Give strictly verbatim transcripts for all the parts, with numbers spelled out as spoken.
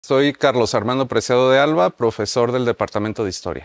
Soy Carlos Armando Preciado de Alba, profesor del Departamento de Historia.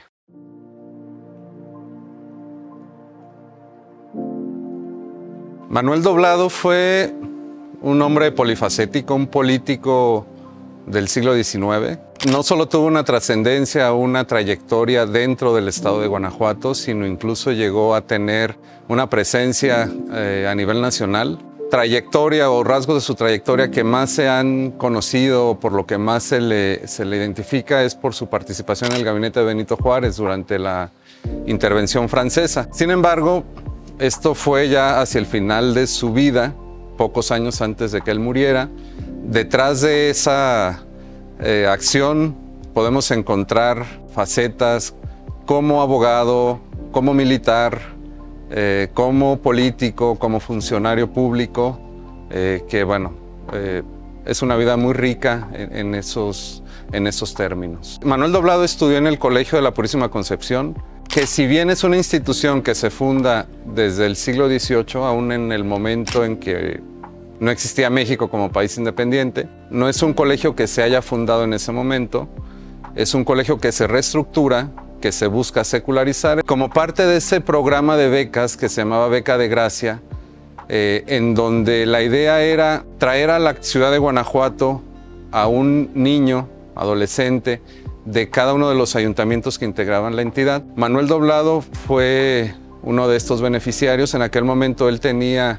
Manuel Doblado fue un hombre polifacético, un político del siglo diecinueve. No solo tuvo una trascendencia, una trayectoria dentro del estado de Guanajuato, sino incluso llegó a tener una presencia eh, a nivel nacional. Trayectoria o rasgos de su trayectoria que más se han conocido, por lo que más se le, se le identifica, es por su participación en el gabinete de Benito Juárez durante la intervención francesa. Sin embargo, esto fue ya hacia el final de su vida, pocos años antes de que él muriera. Detrás de esa eh, acción podemos encontrar facetas como abogado, como militar, Eh, como político, como funcionario público, eh, que bueno, eh, es una vida muy rica en, en, esos, en esos términos. Manuel Doblado estudió en el Colegio de la Purísima Concepción, que si bien es una institución que se funda desde el siglo dieciocho, aún en el momento en que no existía México como país independiente, no es un colegio que se haya fundado en ese momento, es un colegio que se reestructura, que se busca secularizar, como parte de ese programa de becas que se llamaba Beca de Gracia, eh, en donde la idea era traer a la ciudad de Guanajuato a un niño, adolescente, de cada uno de los ayuntamientos que integraban la entidad. Manuel Doblado fue uno de estos beneficiarios. En aquel momento él tenía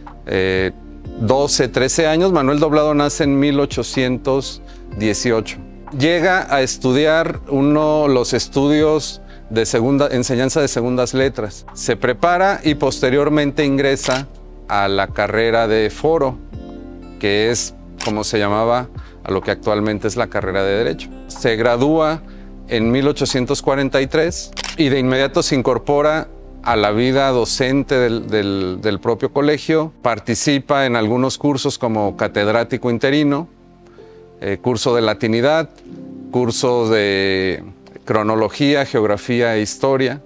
eh, doce, trece años. Manuel Doblado nace en mil ochocientos dieciocho. Llega a estudiar uno los estudios de segunda, enseñanza de segundas letras. Se prepara y posteriormente ingresa a la carrera de Foro, que es como se llamaba a lo que actualmente es la carrera de Derecho. Se gradúa en mil ochocientos cuarenta y tres y de inmediato se incorpora a la vida docente del, del, del propio colegio. Participa en algunos cursos como catedrático interino, Eh, curso de latinidad, curso de cronología, geografía e historia,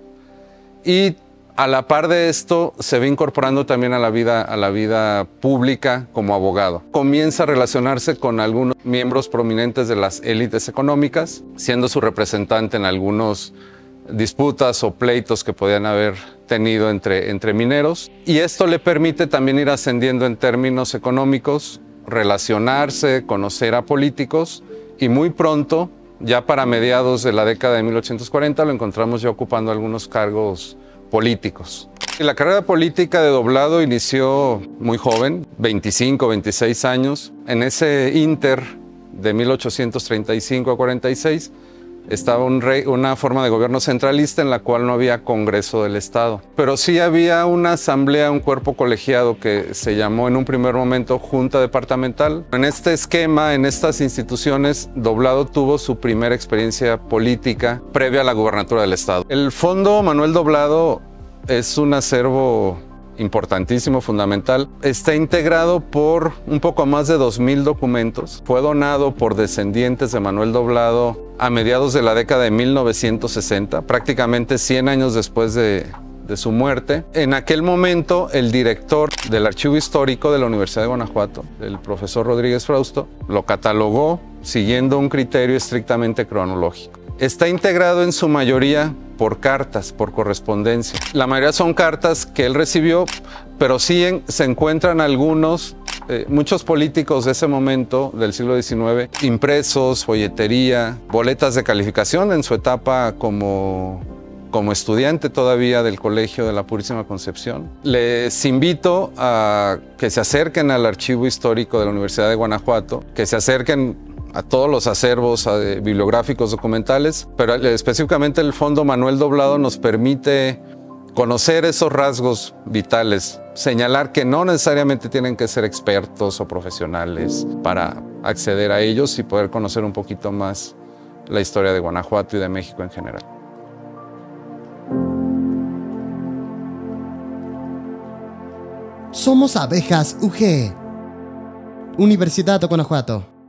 y a la par de esto se ve incorporando también a la vida, a la vida pública como abogado. Comienza a relacionarse con algunos miembros prominentes de las élites económicas, siendo su representante en algunos disputas o pleitos que podían haber tenido entre, entre mineros, y esto le permite también ir ascendiendo en términos económicos, relacionarse, conocer a políticos, y muy pronto, ya para mediados de la década de mil ochocientos cuarenta, lo encontramos ya ocupando algunos cargos políticos. Y la carrera política de Doblado inició muy joven, veinticinco, veintiséis años. En ese inter de mil ochocientos treinta y cinco a cuarenta y seis estaba un rey, una forma de gobierno centralista en la cual no había Congreso del Estado. Pero sí había una asamblea, un cuerpo colegiado que se llamó en un primer momento Junta Departamental. En este esquema, en estas instituciones, Doblado tuvo su primera experiencia política previa a la gubernatura del Estado. El Fondo Manuel Doblado es un acervo importantísimo, fundamental. Está integrado por un poco más de dos mil documentos. Fue donado por descendientes de Manuel Doblado a mediados de la década de mil novecientos sesenta, prácticamente cien años después de, de su muerte. En aquel momento, el director del Archivo Histórico de la Universidad de Guanajuato, el profesor Rodríguez Frausto, lo catalogó siguiendo un criterio estrictamente cronológico. Está integrado en su mayoría por cartas, por correspondencia. La mayoría son cartas que él recibió, pero sí en, se encuentran algunos, eh, muchos políticos de ese momento, del siglo diecinueve, impresos, folletería, boletas de calificación en su etapa como, como estudiante todavía del Colegio de la Purísima Concepción. Les invito a que se acerquen al Archivo Histórico de la Universidad de Guanajuato, que se acerquen a todos los acervos eh, bibliográficos documentales, pero específicamente el Fondo Manuel Doblado nos permite conocer esos rasgos vitales, señalar que no necesariamente tienen que ser expertos o profesionales para acceder a ellos y poder conocer un poquito más la historia de Guanajuato y de México en general. Somos Abejas U G, Universidad de Guanajuato.